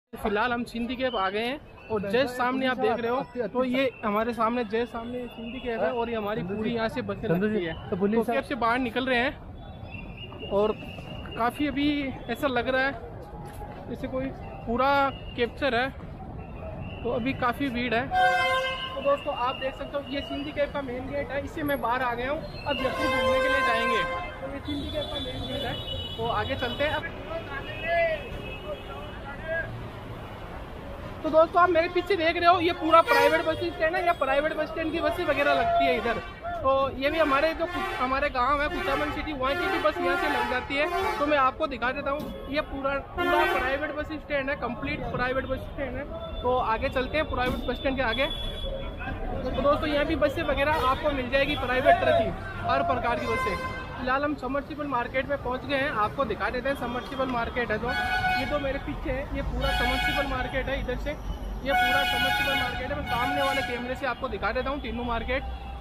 फिलहाल हम सिंधी कैप आ गए हैं और जस्ट सामने आप देख रहे हो तो ये हमारे सामने जस्ट सामने सिंधी कैप है और ये हमारी पूरी यहाँ से बसें लगती है। तो कैप से बाहर निकल रहे हैं और काफ़ी अभी ऐसा लग रहा है जैसे कोई पूरा कैप्चर है, तो अभी काफ़ी भीड़ है। तो दोस्तों आप देख सकते हो ये सिंधी कैप का मेन गेट है, इससे मैं बाहर आ गया हूँ। अब यात्री घूमने के लिए जाएंगे तो ये सिंधी कैप का मेन गेट है, तो आगे चलते हैं। अब तो दोस्तों आप मेरे पीछे देख रहे हो ये पूरा प्राइवेट बस स्टैंड है, या प्राइवेट बस स्टैंड की बसें वगैरह लगती है इधर। तो ये भी हमारे जो हमारे गांव है कुचामन सिटी, वहाँ की भी बस यहाँ से लग जाती है। तो मैं आपको दिखा देता हूँ, ये पूरा प्राइवेट बस स्टैंड है, कंप्लीट प्राइवेट बस स्टैंड है। तो आगे चलते हैं प्राइवेट बस स्टैंड के आगे। तो दोस्तों यहाँ भी बसें वगैरह आपको मिल जाएगी प्राइवेट तरह की, हर प्रकार की बसें। फिलहाल हम समर्सिबल मार्केट में पहुंच गए हैं, आपको दिखा देते हैं। समर्सिबल मार्केट है जो ये तो मेरे पीछे है, ये पूरा समर्सिबल मार्केट है। इधर से ये पूरा समर्सिबल मार्केट है। मैं सामने वाले कैमरे से आपको दिखा देता हूँ तीनों मार्केट।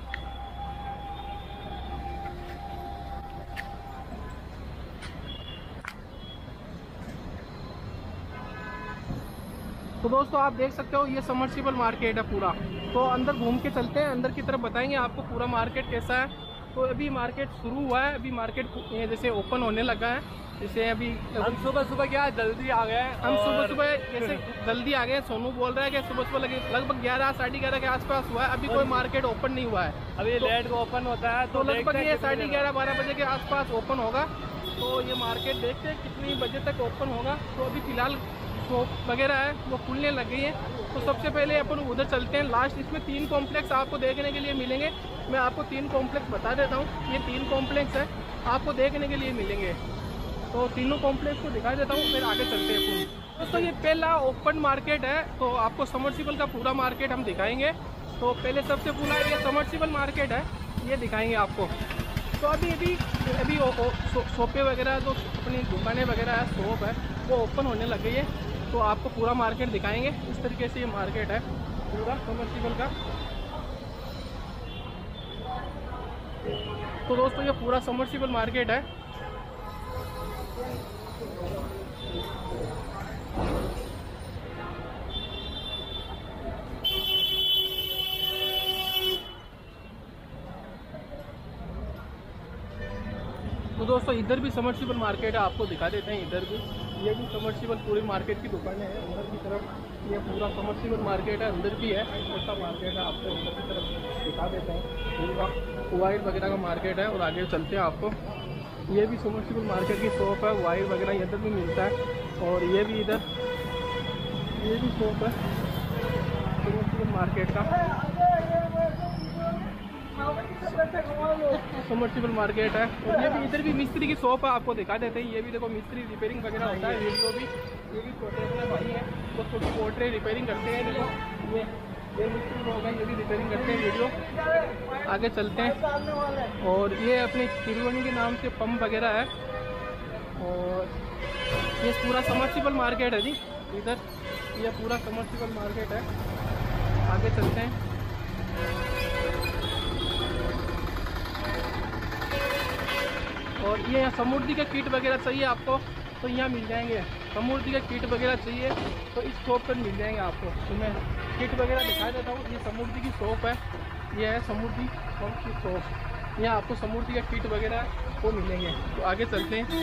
तो दोस्तों आप देख सकते हो ये समर्सिबल मार्केट है पूरा। तो अंदर घूम के चलते हैं, अंदर की तरफ बताएंगे आपको पूरा मार्केट कैसा है। तो अभी मार्केट शुरू हुआ है, अभी मार्केट जैसे ओपन होने लगा है। जैसे अभी हम सुबह क्या जल्दी आ गए, हम सुबह जैसे जल्दी आ गए। सोनू बोल रहा है कि सुबह लगभग 11 साढ़े 11 के आसपास हुआ है, अभी कोई मार्केट ओपन नहीं हुआ है। अभी लेट को ओपन होता है, तो लगभग ये 11:30-12 बजे के आसपास ओपन होगा। तो ये मार्केट देखते हैं कितनी बजे तक ओपन होगा। तो अभी फिलहाल शॉप वगैरह है वो खुलने लग गई है। तो सबसे पहले अपन उधर चलते हैं लास्ट। इसमें 3 कॉम्प्लेक्स आपको देखने के लिए मिलेंगे। मैं आपको 3 कॉम्प्लेक्स बता देता हूँ। ये 3 कॉम्प्लेक्स है आपको देखने के लिए मिलेंगे, तो तीनों कॉम्प्लेक्स को दिखा देता हूँ, फिर आगे चलते हैं। दोस्तों ये पहला ओपन मार्केट है, तो आपको समर्सिबल का पूरा मार्केट हम दिखाएंगे। तो पहले सबसे पूरा ये समर्सिबल मार्केट है, ये दिखाएंगे आपको। तो अभी शॉपें वगैरह जो अपनी दुकानें वगैरह है, शॉप है, वो ओपन होने लग गई है। तो आपको पूरा मार्केट दिखाएंगे। इस तरीके से ये मार्केट है पूरा समर्सिबल का। तो दोस्तों ये पूरा समर्सिबल मार्केट है। तो दोस्तों इधर भी समर्सिबल मार्केट है, आपको दिखा देते हैं। इधर भी ये भी समर्सिबल पूरी मार्केट की दुकानें हैं। अंदर की तरफ ये पूरा समर्सिबल मार्केट है, अंदर भी है ऐसा मार्केट है, आपको अंदर की तरफ दिखा देते हैं। पूरा वायर वगैरह का मार्केट है। और आगे चलते हैं आपको। ये भी समर्सिबल मार्केट की शॉप है, वायर वगैरह इधर भी मिलता है। और ये भी इधर ये भी शॉप है समर्सिबल मार्केट का, समर्सिबल मार्केट है। और ये भी इधर भी मिस्त्री की शॉप है, आपको दिखा देते हैं। ये भी देखो मिस्त्री रिपेयरिंग वगैरह होता है। वीडियो भी ये भी छोटे अपने भाई हैं, वो छोटी पोर्ट्रे रिपेयरिंग करते हैं। देखो ये मिस्त्री लोग हैं, ये भी रिपेयरिंग करते हैं। वीडियो आगे चलते हैं। और ये अपने तिरुवनी के नाम से पंप वगैरह है। और ये पूरा समर्सिबल मार्केट है जी। इधर ये पूरा समर्सिबल मार्केट है। आगे चलते हैं। और ये यहाँ समुद्री के किट वगैरह चाहिए आपको, तो यहाँ मिल जाएंगे। समुद्री के किट वगैरह चाहिए तो इस शॉप पर मिल जाएंगे आपको। तो मैं किट वगैरह दिखा देता हूँ। ये समुद्री की शॉप है, ये है समुद्री पंप की शॉप। यहाँ आपको समुद्री के किट वगैरह वो मिलेंगे। तो आगे चलते हैं।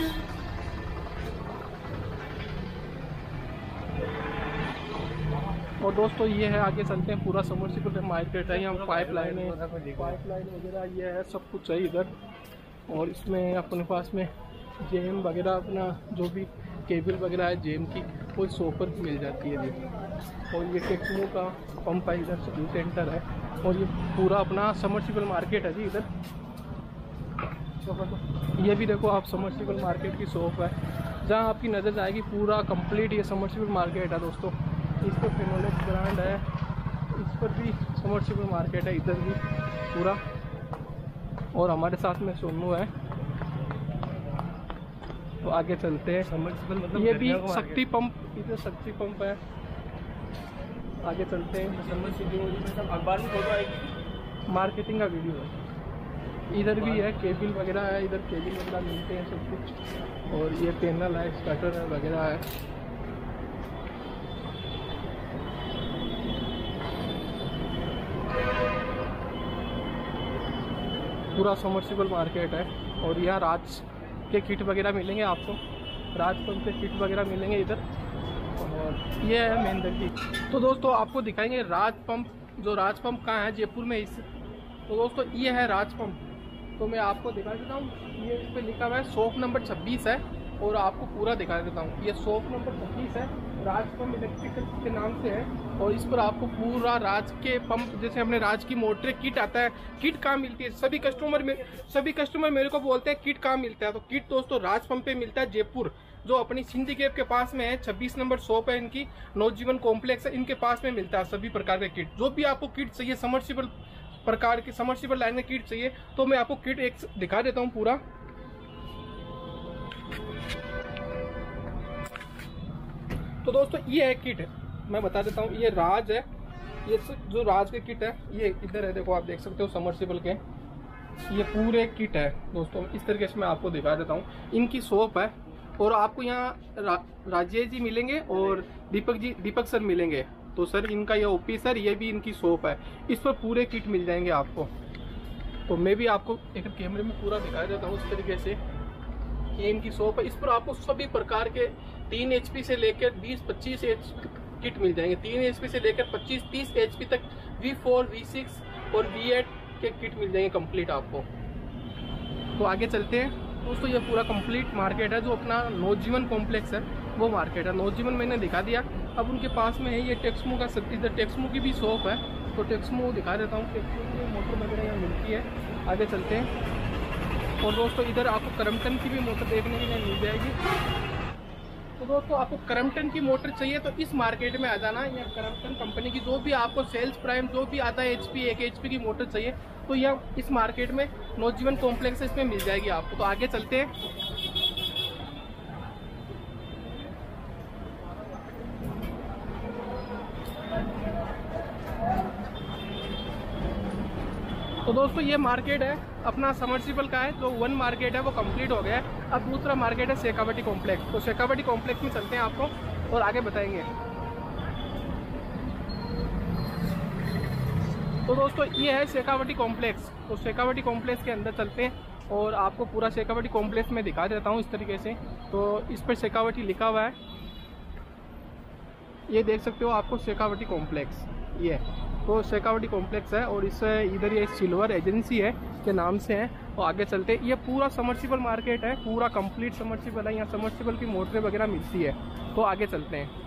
और दोस्तों ये है, आगे चलते हैं। पूरा समर्सिबल मार्केट है, यहाँ पाइपलाइन वगैरह ये है, सब कुछ है इधर। और इसमें अपने पास में जेम वगैरह अपना जो भी केबल वगैरह है जेम की, वो शॉप पर मिल जाती है जी। और ये टेक्नो का पंप है, इधर सर्विस सेंटर है। और ये पूरा अपना समर्सिबल मार्केट है जी इधर। ये भी देखो आप समर्सिबल मार्केट की शॉप है, जहाँ आपकी नज़र जाएगी पूरा कंप्लीट ये समर्सिबल मार्केट है दोस्तों। इस पर फिनोलेक्स ब्रांड है, इस पर भी समर्सिबल मार्केट है इधर भी पूरा। और हमारे साथ में सोनू है। तो आगे चलते हैं। समर्सिबल मतलब ये भी शक्ति पंप, इधर शक्ति पंप है। आगे चलते हैं। समर्सिबल अखबार में फोटो आएगी, मार्केटिंग का वीडियो है। इधर भी है केबल वगैरह है, इधर केबल वगैरह मिलते हैं सब कुछ। और ये पैनल है, स्टार्टर है वगैरह है। पूरा समर्सिबल मार्केट है। और यहाँ राज के किट वगैरह मिलेंगे आपको, राज पंप के किट वगैरह मिलेंगे इधर। और ये है महेंद्र की। तो दोस्तों आपको दिखाएंगे राज पंप, जो राज पंप कहाँ है जयपुर में इस। तो दोस्तों ये है राज पंप, तो मैं आपको दिखा देता हूँ। ये इस पर लिखा हुआ है शॉप नंबर 26 है, और आपको पूरा दिखा देता हूँ। ये शॉप नंबर 26 है, राज पंप इलेक्ट्रिकल के नाम से है। और इस पर आपको पूरा राज के पंप, जैसे अपने राज की मोटर किट आता है, किट कहाँ मिलती है, सभी कस्टमर मेरे को बोलते हैं किट कहाँ मिलता है। तो किट दोस्तों राज पंप पे मिलता है जयपुर, जो अपनी सिंधी गेट के पास में है। 26 नंबर शॉप है इनकी, नवजीवन कॉम्प्लेक्स है, इनके पास में मिलता है सभी प्रकार के किट। जो भी आपको किट चाहिए, समर्सिबल प्रकार की समर्सिबल लाइन में किट चाहिए, तो मैं आपको किट एक दिखा देता हूँ पूरा। तो दोस्तों ये है किट, मैं बता देता हूँ। ये राज है, ये जो राज के किट है ये इधर है, देखो आप देख सकते हो समर्सिबल के। ये पूरे किट है दोस्तों, इस तरीके से मैं आपको दिखा देता हूँ। इनकी शॉप है, और आपको यहाँ राजेश जी मिलेंगे और दीपक सर मिलेंगे। तो सर इनका ये ओपी सर, ये भी इनकी शॉप है। इस पर पूरे किट मिल जाएंगे आपको। तो मैं भी आपको एक कैमरे में पूरा दिखा देता हूँ इस तरीके से। ये इनकी शॉप है, इस पर आपको सभी प्रकार के 3 HP से लेकर 20-25 किट मिल जाएंगे। 3 HP से लेकर 25-30 HP तक V4, V6 और V8 के किट मिल जाएंगे कंप्लीट आपको। तो आगे चलते हैं दोस्तों। ये पूरा कंप्लीट मार्केट है, जो अपना नवजीवन कॉम्प्लेक्स है वो मार्केट है। नवजीवन मैंने दिखा दिया। अब उनके पास में है ये टेक्समो का, इधर टेक्समो की भी शॉप है, तो टेक्समो दिखा देता हूँ। टेक्समो की मोटर वगैरह यहाँ मिलती है। आगे चलते हैं। और दोस्तों इधर आपको क्रम्पटन की भी मोटर देखने के लिए मिल जाएगी। तो दोस्तों आपको क्रम्पटन की मोटर चाहिए तो इस मार्केट में आ जाना। या क्रम्पटन कंपनी की जो भी आपको सेल्स प्राइम, जो भी आता है HP, 1 HP की मोटर चाहिए, तो यह इस मार्केट में नवजीवन कॉम्प्लेक्स इसमें मिल जाएगी आपको। तो आगे चलते हैं। तो दोस्तों ये मार्केट है अपना समर्सिबल का है, जो 1 मार्केट है वो कंप्लीट हो गया है। अब दूसरा मार्केट है शेखावटी कॉम्प्लेक्स। तो शेखावटी कॉम्प्लेक्स में चलते हैं आपको और आगे बताएंगे। तो दोस्तों ये है शेखावटी कॉम्प्लेक्स। तो शेखावटी कॉम्प्लेक्स के अंदर चलते हैं और आपको पूरा शेखावटी कॉम्प्लेक्स में दिखा देता हूँ इस तरीके से। तो इस पर शेखावटी लिखा हुआ है, ये देख सकते हो आपको शेखावटी कॉम्प्लेक्स। ये तो शेखावटी कॉम्प्लेक्स है, और इस इधर ये सिल्वर एजेंसी है के नाम से है। और आगे चलते, ये पूरा समर्सिबल मार्केट है, पूरा कंप्लीट समर्सिबल है। यहाँ समर्सिबल की मोटरें वगैरह मिलती है। तो आगे चलते हैं।